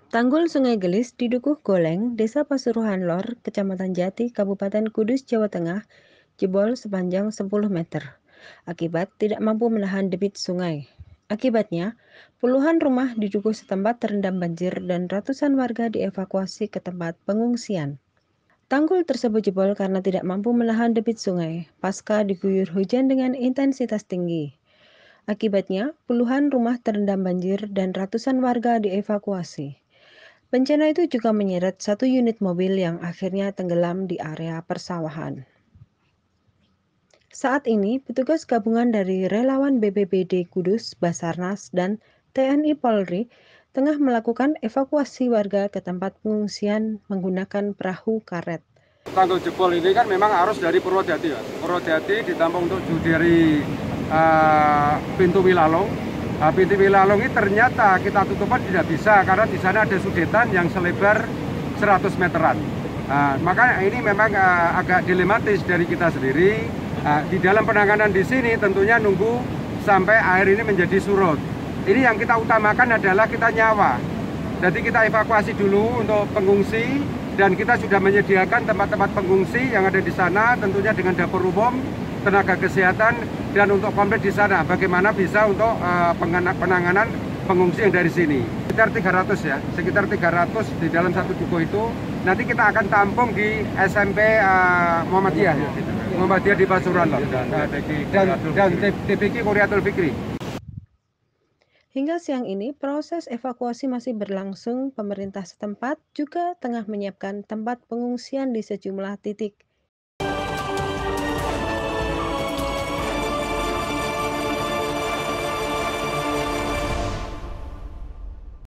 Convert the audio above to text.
Tanggul Sungai Gelis di Dukuh Goleng, Desa Pasuruan Lor, Kecamatan Jati, Kabupaten Kudus, Jawa Tengah, jebol sepanjang 10 meter. Akibat tidak mampu menahan debit sungai. Akibatnya, puluhan rumah di Dukuh setempat terendam banjir dan ratusan warga dievakuasi ke tempat pengungsian. Tanggul tersebut jebol karena tidak mampu menahan debit sungai, pasca diguyur hujan dengan intensitas tinggi. Akibatnya, puluhan rumah terendam banjir dan ratusan warga dievakuasi. Bencana itu juga menyeret satu unit mobil yang akhirnya tenggelam di area persawahan. Saat ini, petugas gabungan dari relawan BPBD Kudus, Basarnas, dan TNI Polri tengah melakukan evakuasi warga ke tempat pengungsian menggunakan perahu karet. Tanggul jebol ini kan memang arus dari Purwodadi ya. Purwodadi ditampung untuk dari pintu Wilalung. Pintu Wilalung ini ternyata kita tutupan tidak bisa karena di sana ada sudetan yang selebar 100 meteran. Maka ini memang agak dilematis dari kita sendiri. Di dalam penanganan di sini tentunya nunggu sampai air ini menjadi surut. Ini yang kita utamakan adalah kita nyawa. Jadi kita evakuasi dulu untuk pengungsi dan kita sudah menyediakan tempat-tempat pengungsi yang ada di sana tentunya dengan dapur umum, tenaga kesehatan dan untuk komplit di sana bagaimana bisa untuk penanganan pengungsi yang dari sini. Sekitar 300 ya, sekitar 300 di dalam satu dukuh itu nanti kita akan tampung di SMP Muhammadiyah. Muhammadiyah di Pasuruan dan TPQ Kuriatul Fikri. Hingga siang ini, proses evakuasi masih berlangsung. Pemerintah setempat juga tengah menyiapkan tempat pengungsian di sejumlah titik.